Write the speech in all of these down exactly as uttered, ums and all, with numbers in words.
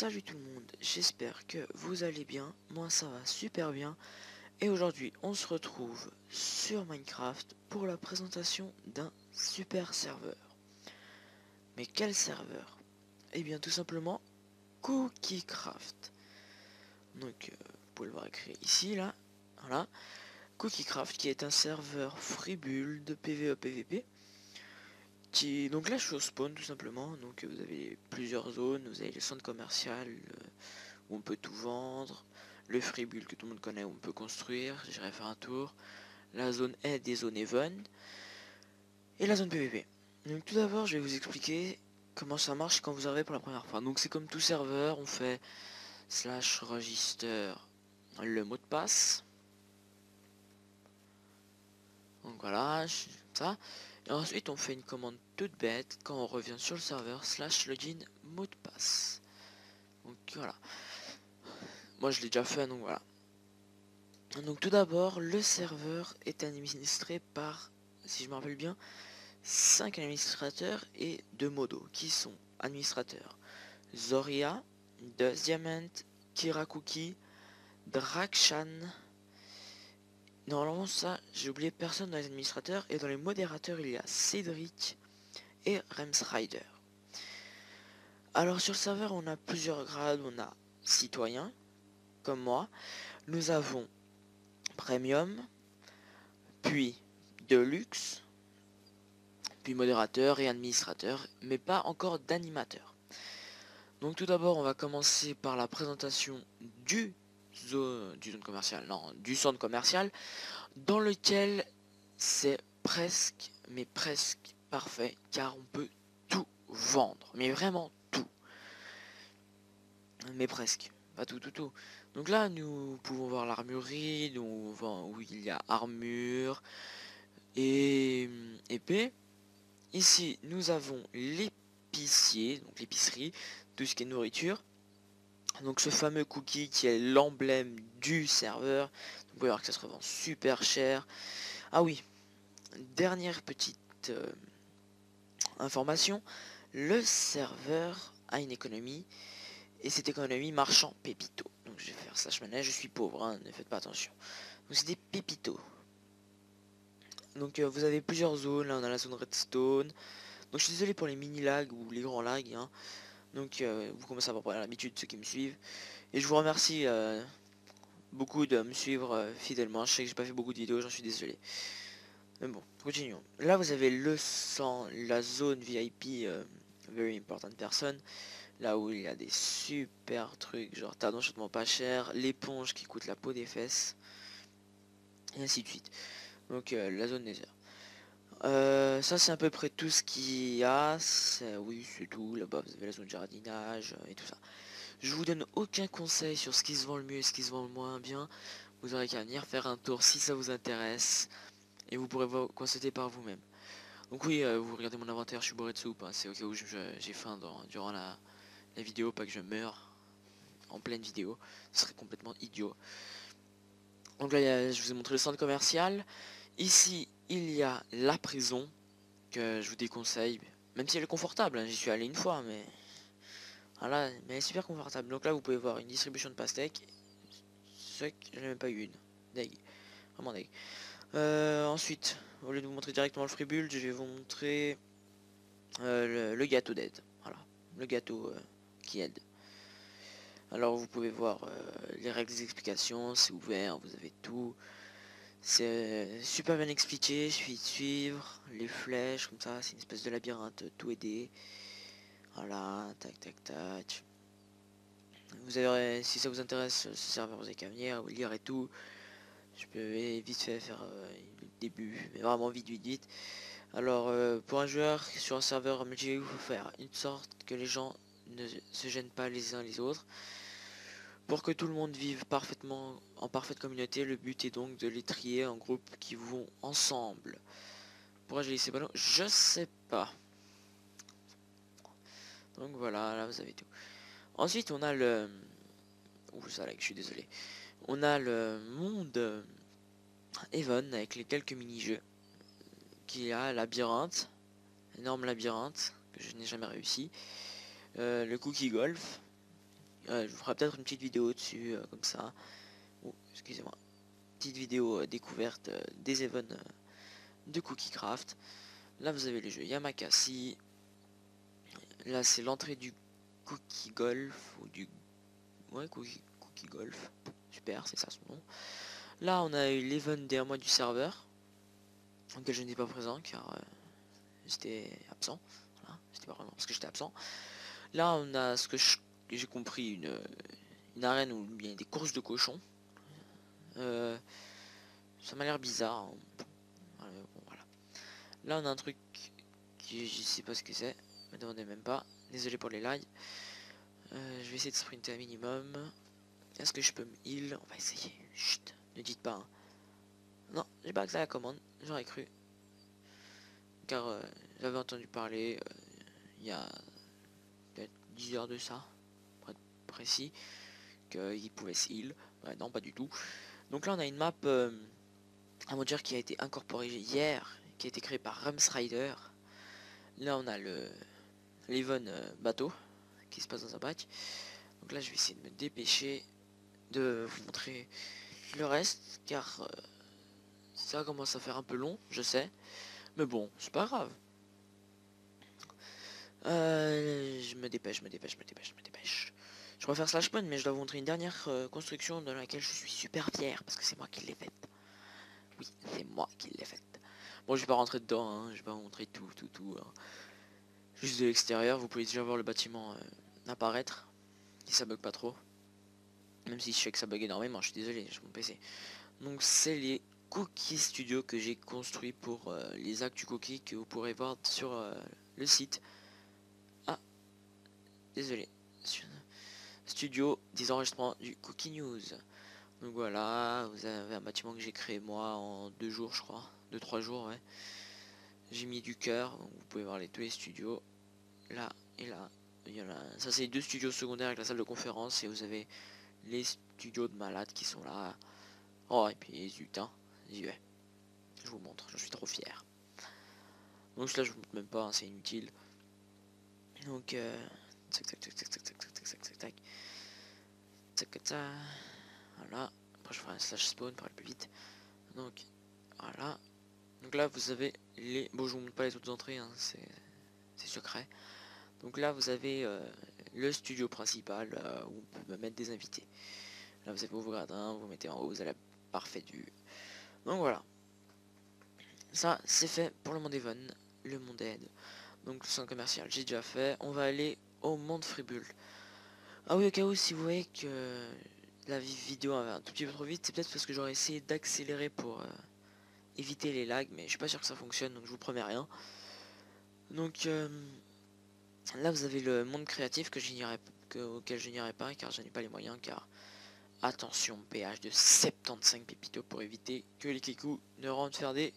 Salut tout le monde, j'espère que vous allez bien, moi ça va super bien, et aujourd'hui on se retrouve sur Minecraft pour la présentation d'un super serveur. Mais quel serveur? Eh bien tout simplement CookieCraft. Donc euh, vous pouvez le voir écrit ici, là, voilà, CookieCraft qui est un serveur freebuild de PvE PvP. Qui, donc là je suis au spawn tout simplement, donc vous avez plusieurs zones, vous avez les centres commerciaux euh, où on peut tout vendre, le freebuild que tout le monde connaît où on peut construire, j'irai faire un tour, la zone aide et zone even, et la zone PvP. Donc tout d'abord je vais vous expliquer comment ça marche quand vous arrivez pour la première fois. Donc c'est comme tout serveur, on fait slash register le mot de passe. Donc voilà, ça. Et ensuite on fait une commande toute bête quand on revient sur le serveur slash login mot de passe. Donc voilà. Moi je l'ai déjà fait, donc voilà. Donc tout d'abord, le serveur est administré par, si je me rappelle bien, cinq administrateurs et deux modos qui sont administrateurs Zoria, Dust Diamond, Kirakuki, Drakshan. Normalement ça, j'ai oublié personne dans les administrateurs, et dans les modérateurs il y a Cédric et Remsrider. Alors sur le serveur on a plusieurs grades, on a citoyen, comme moi, nous avons Premium, puis Deluxe, puis modérateur et administrateur, mais pas encore d'animateur. Donc tout d'abord on va commencer par la présentation du zone, du zone commercial, non, du centre commercial, dans lequel c'est presque, mais presque parfait, car on peut tout vendre, mais vraiment tout, mais presque, pas tout, tout, tout. Donc là nous pouvons voir l'armurerie, où, où il y a armure et épée. Ici, nous avons l'épicier, donc l'épicerie, tout ce qui est nourriture. Donc ce fameux cookie qui est l'emblème du serveur. Vous pouvez voir que ça se revend super cher. Ah oui, dernière petite euh, information. Le serveur a une économie, et cette économie marche en pépito. Donc je vais faire slash manage, je suis pauvre, hein, ne faites pas attention. Donc c'est des pépitos. Donc euh, vous avez plusieurs zones, là on a la zone redstone. Donc je suis désolé pour les mini lags ou les grands lags, hein. Donc euh, vous commencez à avoir l'habitude, ceux qui me suivent. Et je vous remercie euh, beaucoup de me suivre euh, fidèlement. Je sais que j'ai pas fait beaucoup de vidéos, j'en suis désolé. Mais bon, continuons. Là vous avez le sang, la zone V I P, euh, Very Important Person. Là où il y a des super trucs, genre tas d'enchantements pas cher, l'éponge qui coûte la peau des fesses, et ainsi de suite. Donc euh, la zone Nether. Euh, ça c'est à peu près tout ce qu'il y a. Oui, c'est tout. Là-bas vous avez la zone jardinage euh, et tout ça. Je vous donne aucun conseil sur ce qui se vend le mieux et ce qui se vend le moins bien. Vous aurez qu'à venir faire un tour si ça vous intéresse, et vous pourrez vous constater par vous-même. Donc oui, euh, vous regardez mon inventaire, je suis bourré de soupe, hein. C'est au cas où j'ai faim dans, durant la, la vidéo, pas que je meure en pleine vidéo. Ce serait complètement idiot. Donc là, a, je vous ai montré le centre commercial. Ici, il y a la prison, que je vous déconseille, même si elle est confortable, hein. J'y suis allé une fois, mais... Voilà, mais elle est super confortable. Donc là, vous pouvez voir une distribution de pastèques. C'est que j'en ai même pas eu une. Deg. Vraiment deg. Euh, ensuite, au lieu de vous montrer directement le freebuild, je vais vous montrer euh, le, le gâteau d'aide. Voilà, le gâteau euh, qui aide. Alors vous pouvez voir euh, les règles des explications, c'est ouvert, vous avez tout. C'est super bien expliqué, il suffit de suivre les flèches, comme ça, c'est une espèce de labyrinthe, tout aidé. Voilà, tac tac tac. Vous avez, si ça vous intéresse, ce serveur, vous avez qu'à venir, vous lire et tout. Je peux vite fait faire euh, le début, mais vraiment vite vite vite. Alors euh, pour un joueur sur un serveur multijoueur, il faut faire une sorte que les gens ne se gênent pas les uns les autres. Pour que tout le monde vive parfaitement en parfaite communauté, le but est donc de les trier en groupes qui vont ensemble. Pourquoi j'ai laissé ballon? Je sais pas. Donc voilà, là vous avez tout. Ensuite on a le... Ouh ça lag, je suis désolé. On a le monde Even avec les quelques mini-jeux. Qui a labyrinthe, énorme labyrinthe que je n'ai jamais réussi. Euh, le cookie golf, Euh, je vous ferai peut-être une petite vidéo dessus, euh, comme ça. Oh, excusez-moi. Petite vidéo euh, découverte euh, des events euh, de Cookie Craft. Là, vous avez les jeux Yamakasi. Là, c'est l'entrée du Cookie Golf. Ou du... Ouais, Cookie, Cookie Golf. Super, c'est ça son nom. Là, on a eu l'event des mois du serveur. Auquel je n'étais pas présent, car euh, j'étais absent. Voilà, j'étais pas vraiment parce que j'étais absent. Là, on a ce que j'ai compris, une, une arène où il y a des courses de cochons. Euh, ça m'a l'air bizarre. Hein. Bon, voilà. Là, on a un truc qui je sais pas ce que c'est. Me demandez même pas. Désolé pour les likes. Euh, je vais essayer de sprinter un minimum. Est-ce que je peux me heal? On va essayer. Chut, ne dites pas. Hein. Non, j'ai pas accès à la commande. J'aurais cru. Car euh, j'avais entendu parler euh, il y a peut-être dix heures de ça, pour être précis, qu'il pouvait se heal. Ouais, non, pas du tout. Donc là, on a une map, euh, à mon dire, qui a été incorporée hier, qui a été créée par Rams Rider. Là, on a le l'Evon euh, bateau qui se passe dans un bac. Donc là, je vais essayer de me dépêcher de vous montrer le reste, car euh, ça commence à faire un peu long, je sais. Mais bon, c'est pas grave. Euh, je me dépêche, je me dépêche, je me dépêche, je me dépêche. Je préfère Slash Spawn, mais je dois vous montrer une dernière euh, construction dans laquelle je suis super fier, parce que c'est moi qui l'ai faite. Oui, c'est moi qui l'ai faite. Bon, je vais pas rentrer dedans, hein, je vais pas vous montrer tout, tout, tout. Hein. Juste de l'extérieur, vous pouvez déjà voir le bâtiment euh, apparaître, si ça bug pas trop. Même si je sais que ça bug énormément, je suis désolé, j'ai mon P C. Donc c'est les Cookie Studio que j'ai construit pour euh, les actus cookies que vous pourrez voir sur euh, le site. Ah, désolé. Studio des enregistrements du Cookie News. Donc voilà, vous avez un bâtiment que j'ai créé moi en deux jours, je crois, deux trois jours, ouais. J'ai mis du cœur, donc vous pouvez voir les tous les studios, là et là. Il y en a, ça c'est les deux studios secondaires avec la salle de conférence et vous avez les studios de malades qui sont là. Oh et puis zut, hein, j'y vais. Je vous montre, je suis trop fier. Donc là je vous montre même pas, hein, c'est inutile. Donc euh, tac tac tac tac tac tac tac tac tac tac tac tac. Voilà. Après je ferai un slash spawn pour aller plus vite. Donc voilà. Donc là vous avez les... Bon je vous montre pas les autres entrées, hein, c'est secret. Donc là vous avez euh, le studio principal euh, où on peut mettre des invités. Là vous avez vos gradins, vous mettez en haut, vous avez la parfaite vue. Donc voilà. Ça c'est fait pour le monde Evon, le monde aide. Donc le centre commercial j'ai déjà fait. On va aller au monde Fribule. Ah oui, au cas où si vous voyez que la vidéo va un tout petit peu trop vite, c'est peut-être parce que j'aurais essayé d'accélérer pour euh, éviter les lags, mais je suis pas sûr que ça fonctionne, donc je vous promets rien. Donc euh, là vous avez le monde créatif que que, auquel je n'irai pas car je n'ai pas les moyens, car attention, péage de soixante-quinze pépitos pour éviter que les kikus ne rentrent faire des...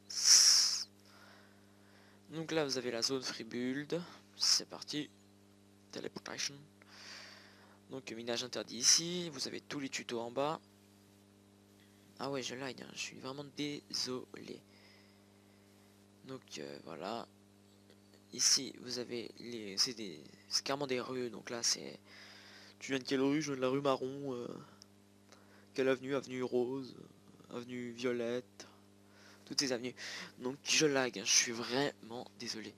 Donc là vous avez la zone free build, c'est parti, teleportation. Donc minage interdit ici, vous avez tous les tutos en bas. Ah ouais, je lag, hein, je suis vraiment désolé. Donc euh, voilà. Ici, vous avez les... C'est des... carrément des rues, donc là c'est... Tu viens de quelle rue? Je viens de la rue Marron. Euh... Quelle avenue? Avenue Rose, avenue Violette. Toutes ces avenues. Donc je lag, hein, je suis vraiment désolé.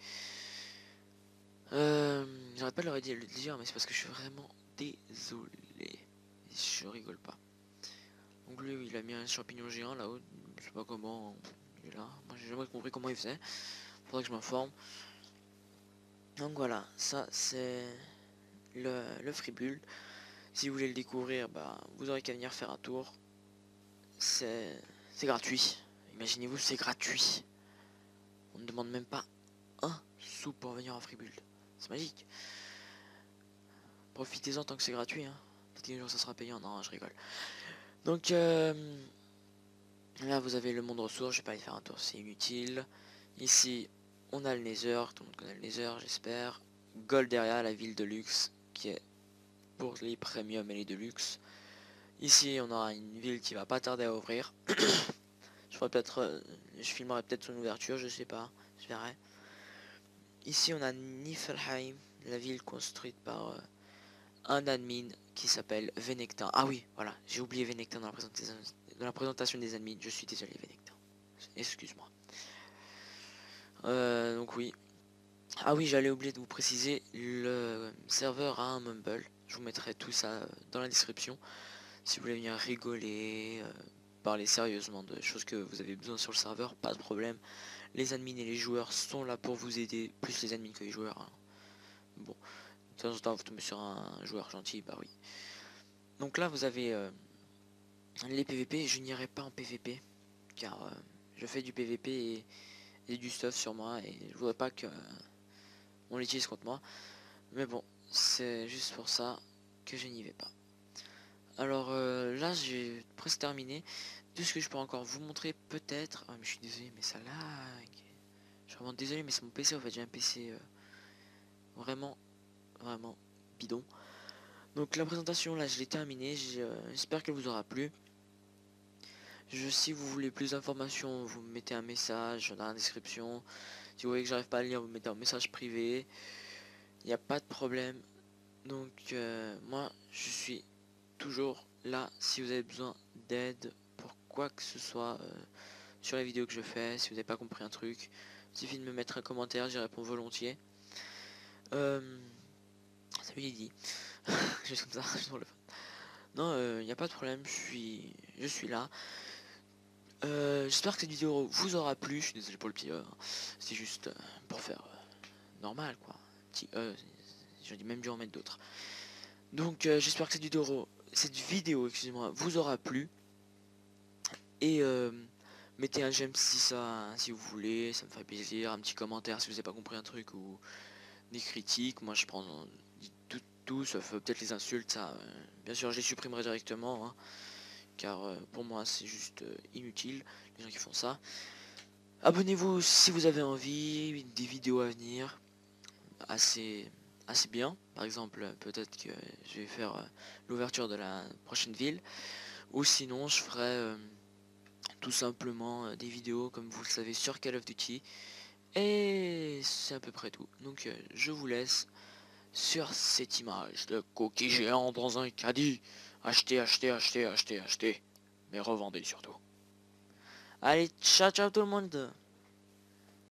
Euh... J'arrête pas de leur dire, le dire, mais c'est parce que je suis vraiment désolé. Je rigole pas. Donc lui, il a mis un champignon géant là-haut. Je sais pas comment il est là. Moi, j'ai jamais compris comment il faisait. Faudrait que je m'informe. Donc voilà, ça c'est le, le Fribule. Si vous voulez le découvrir, bah, vous aurez qu'à venir faire un tour. C'est gratuit. Imaginez-vous, c'est gratuit. On ne demande même pas un sou pour venir en Fribule. C'est magique. Profitez-en tant que c'est gratuit. Hein. Peut-être qu'un jour ça sera payant. Non, je rigole. Donc euh, là, vous avez le monde ressources. Je vais pas y faire un tour, c'est inutile. Ici, on a le Nether. Tout le monde connaît le Nether, j'espère. Golderia, la ville de luxe, qui est pour les premium et les deluxe. Ici, on aura une ville qui va pas tarder à ouvrir. je ferai peut-être, euh, je filmerai peut-être son ouverture, je sais pas, je verrai. Ici, on a Niflheim, la ville construite par euh, un admin qui s'appelle Venectin. Ah oui, voilà, j'ai oublié Venectin dans la présentation, dans la présentation des admins. Je suis désolé, Venectin. Excuse-moi. Euh, donc oui. Ah oui, j'allais oublier de vous préciser, le serveur a un Mumble. Je vous mettrai tout ça dans la description. Si vous voulez venir rigoler, euh, parler sérieusement de choses que vous avez besoin sur le serveur, pas de problème. Les admins et les joueurs sont là pour vous aider, plus les admins que les joueurs. Hein. Bon, de temps en temps vous tombez sur un joueur gentil, bah oui. Donc là vous avez euh, les P V P, je n'irai pas en P V P, car euh, je fais du P V P et, et du stuff sur moi, et je voudrais pas que euh, on l'utilise contre moi. Mais bon, c'est juste pour ça que je n'y vais pas. Alors euh, là j'ai presque terminé. Tout ce que je peux encore vous montrer peut-être. Ah mais je suis désolé mais ça lag. Je suis vraiment désolé mais c'est mon P C en fait, j'ai un P C euh, vraiment vraiment bidon. Donc la présentation là je l'ai terminée, j'espère qu'elle vous aura plu. Je, si vous voulez plus d'informations, vous mettez un message dans la description. Si vous voyez que j'arrive pas à lire, vous mettez un message privé. Il n'y a pas de problème. Donc euh, moi je suis toujours là si vous avez besoin d'aide pour quoi que ce soit euh, sur les vidéos que je fais. Si vous n'avez pas compris un truc, il suffit de me mettre un commentaire, j'y réponds volontiers. Euh, ça lui dit. Juste comme ça, je suis sur le fun. Non, il euh, n'y a pas de problème, je suis, je suis là. Euh, J'espère que cette vidéo vous aura plu. Je suis désolé pour le petit E. Hein. C'est juste euh, pour faire euh, normal quoi. Petit E, j'aurais même dû en mettre d'autres. Donc euh, j'espère que cette vidéo, cette vidéo, excusez-moi, vous aura plu. Et euh, mettez un j'aime si ça, si vous voulez, ça me ferait plaisir. Un petit commentaire si vous n'avez pas compris un truc ou des critiques. Moi je prends tout, tout sauf peut-être les insultes. Ça, euh, bien sûr, je les supprimerai directement, hein, car euh, pour moi c'est juste euh, inutile les gens qui font ça. Abonnez-vous si vous avez envie, des vidéos à venir, assez, assez bien. Par exemple, peut-être que je vais faire euh, l'ouverture de la prochaine ville, ou sinon je ferai euh, tout simplement euh, des vidéos comme vous le savez sur Call of Duty. Et c'est à peu près tout. Donc euh, je vous laisse sur cette image de coquille géant dans un caddie. Achetez, achetez, achetez, achetez, achetez. Mais revendez surtout. Allez, ciao ciao tout le monde.